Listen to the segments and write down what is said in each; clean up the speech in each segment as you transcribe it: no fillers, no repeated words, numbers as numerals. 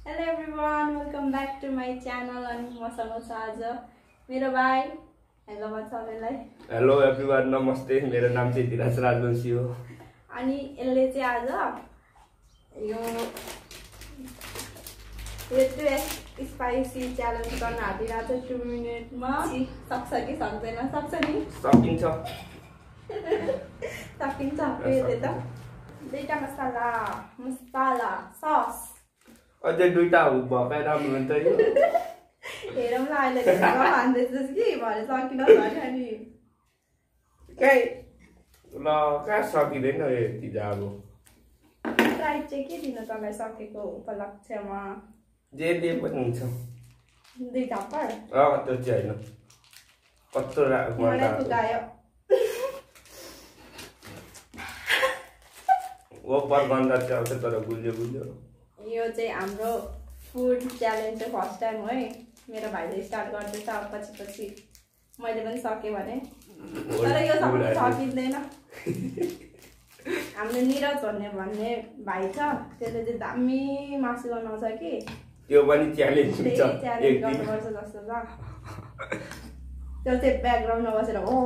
Hello everyone, welcome back to my channel. And मसँग छ आज मेरो भाइ. हेलो भन्छ सबैलाई. हेलो एभ्रीवन, नमस्ते. मेरो नाम चाहिँ धीरज राजवंशी हो. अनि यसले चाहिँ आज यो स्पाइसी च्यालेन्ज गर्न आदिरहेको छ 2 मिनेटमा. सक्छ कि सक्दैन? सक्छ नि? सकिन्छ. सकिन्छ. फेरि त दुईटा मसाला सस अझै दुईटा भए राम्रो हुन्छ यो. हेरौँ ल अहिले खाँदैछस् कि भरे सकिन भने नि कहाँ कहाँ सकिँदैन यति अब. प्राइज चाहिँ के दिनु तँलाई सकेको उपलक्ष्यमा? जे दिए पनि हुन्छ. 2 थप्पड? त्यो चाहिँ होइन. कस्तो मलाई पुगायो. ओपर गन्दा चाहिँ आउँछ तर गुल्यो गुल्यो. यो चाहिँ हाम्रो फुड च्यालेन्ज चाहिँ फर्स्ट टाइम हो है. मेरो भाइले स्टार्ट गर्दैछ. अब पछि मैले पनि सकेँ भने. तर यो सबै सकिँदैन. हाम्रो निरज भन्ने भाइ छ, त्यसले चाहिँ दामी मासु बनाउँछ कि. त्यो पनि च्यालेन्ज हुन्छ. च्यालेन्ज गर्नुपर्छ जस्तो छ. त्यो चाहिँ ब्याकग्राउन्डमा बसेर हो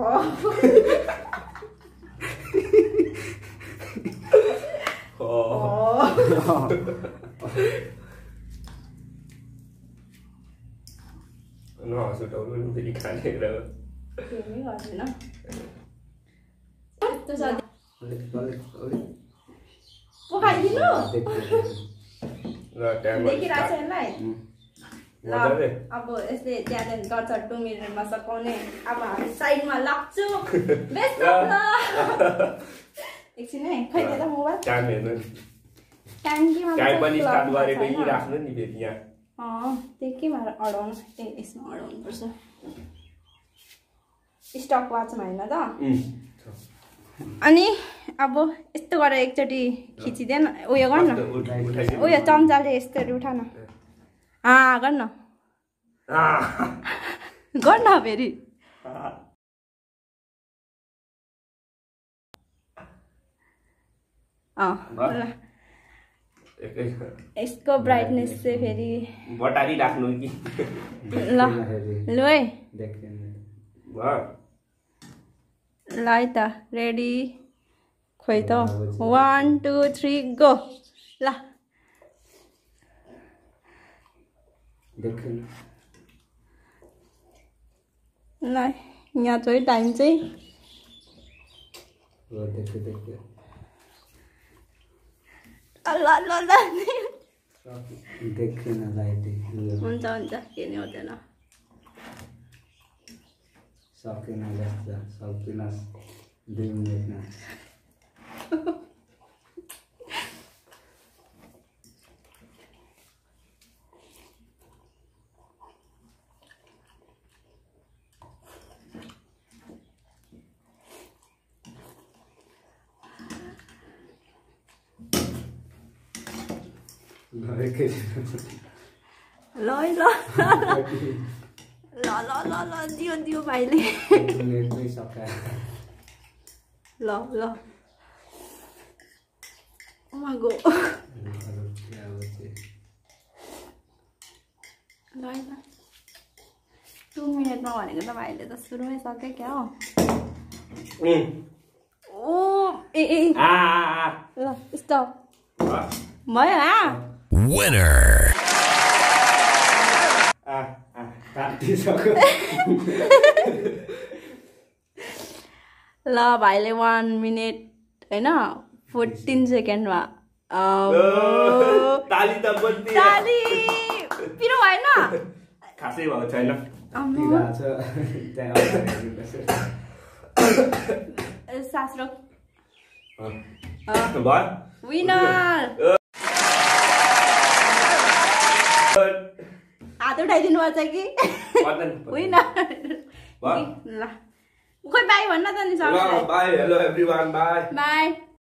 नसुटाउनु नि फेरि खानेर. केही गर्दैन. पकाइदिनु देखिरहेको छ यसलाई. ल अब यसले च्यालेन्ज गर्छ 2 मिनेटमा सकाउने. अब हामी साइडमा लाग्छु. एकछिन है. खै त मोबाइल काम हेर्नु. ट्याङ्कीमा पनि स्टार्ट गरेको कि राख्नु नि फेरि यहाँ. त्यो केमा अडाउनु? यसमा अडाउनु पर्छ. स्टक वाचमा होइन त. अनि अब यस्तो गरेर एकचोटि खिचिदेन. उयो गर्न. उयो चम्चाले यस्तोहरू उठान. गर्न गर्न फेरि. यसको ब्राइटनेस चाहिँ फेरि बटारी राख्नु कि. ल लु है. ल है त रेडी. खोइ त 1 2 3 गो. ल ल यहाँ चाहिँ टाइम चाहिँ हुन्छ हुन्छ. के नि हुँदैन. सकिन 2 मिनेटमा. ल दियो भाइले. ल गो. ल 2 मिनेटमा भनेको त भाइले त सुरुमै सक्यो क्या हो. ओ ए ल स्टप भयो. Winner. ल भाइले 1 मिनेट होइन 14 सेकेन्डमा. ताली त बन्दी. ताली पिरो भएन. खासै भएको छैन. शास्त्र भयो. विनर. हात उठाइदिनु पर्छ कि. विनर. ल खोइ बाई भन्न त नि. Bye. Hello everyone. Bye. By.